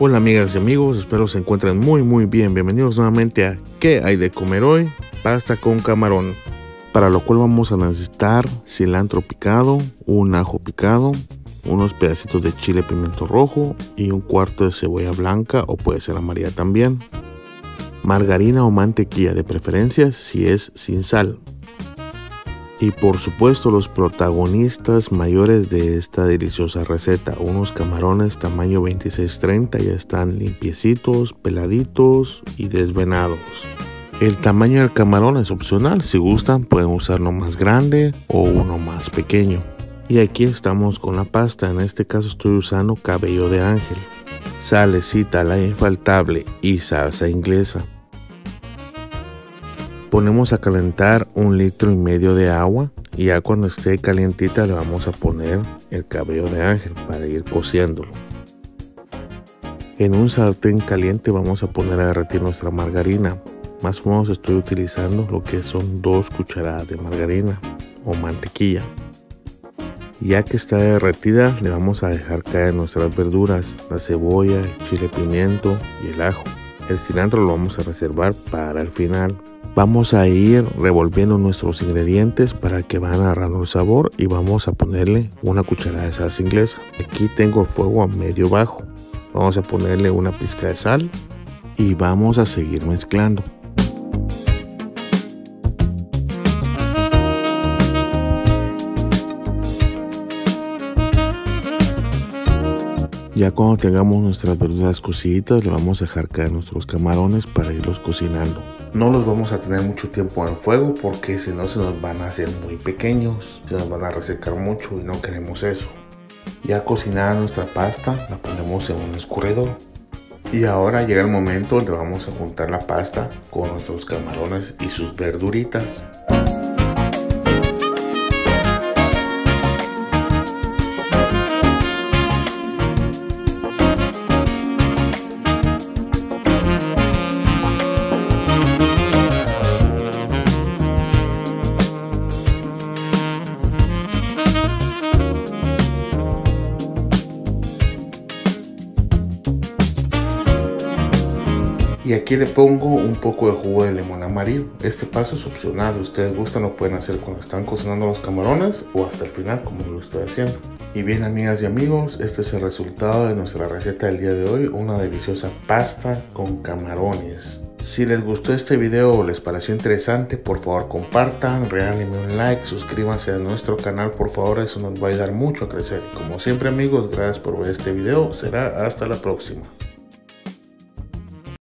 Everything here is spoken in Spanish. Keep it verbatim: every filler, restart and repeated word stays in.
Hola amigas y amigos, espero se encuentren muy muy bien. Bienvenidos nuevamente a ¿Qué hay de comer hoy? Pasta con camarón. Para lo cual vamos a necesitar cilantro picado, un ajo picado, unos pedacitos de chile pimiento rojo y un cuarto de cebolla blanca o puede ser amarilla también. Margarina o mantequilla de preferencia si es sin sal. Y por supuesto los protagonistas mayores de esta deliciosa receta, unos camarones tamaño veintiséis treinta, ya están limpiecitos, peladitos y desvenados. El tamaño del camarón es opcional, si gustan pueden usar uno más grande o uno más pequeño. Y aquí estamos con la pasta, en este caso estoy usando cabello de ángel, salecita la infaltable y salsa inglesa. Ponemos a calentar un litro y medio de agua y ya cuando esté calientita le vamos a poner el cabello de ángel para ir cociéndolo. En un sartén caliente vamos a poner a derretir nuestra margarina. Más o menos estoy utilizando lo que son dos cucharadas de margarina o mantequilla. Ya que está derretida le vamos a dejar caer nuestras verduras, la cebolla, el chile pimiento y el ajo. El cilantro lo vamos a reservar para el final. Vamos a ir revolviendo nuestros ingredientes para que van agarrando el sabor y vamos a ponerle una cucharada de salsa inglesa. Aquí tengo el fuego a medio bajo. Vamos a ponerle una pizca de sal y vamos a seguir mezclando. Ya cuando tengamos nuestras verduras cociditas le vamos a dejar caer nuestros camarones para irlos cocinando. No los vamos a tener mucho tiempo en el fuego porque si no se nos van a hacer muy pequeños, se nos van a resecar mucho y no queremos eso. Ya cocinada nuestra pasta la ponemos en un escurridor. Y ahora llega el momento donde vamos a juntar la pasta con nuestros camarones y sus verduritas. Y aquí le pongo un poco de jugo de limón amarillo. Este paso es opcional, si ustedes gustan lo pueden hacer cuando están cocinando los camarones o hasta el final como yo lo estoy haciendo. Y bien amigas y amigos, este es el resultado de nuestra receta del día de hoy, una deliciosa pasta con camarones. Si les gustó este video o les pareció interesante, por favor compartan, regálenme un like, suscríbanse a nuestro canal por favor, eso nos va a ayudar mucho a crecer. Como siempre amigos, gracias por ver este video, será hasta la próxima.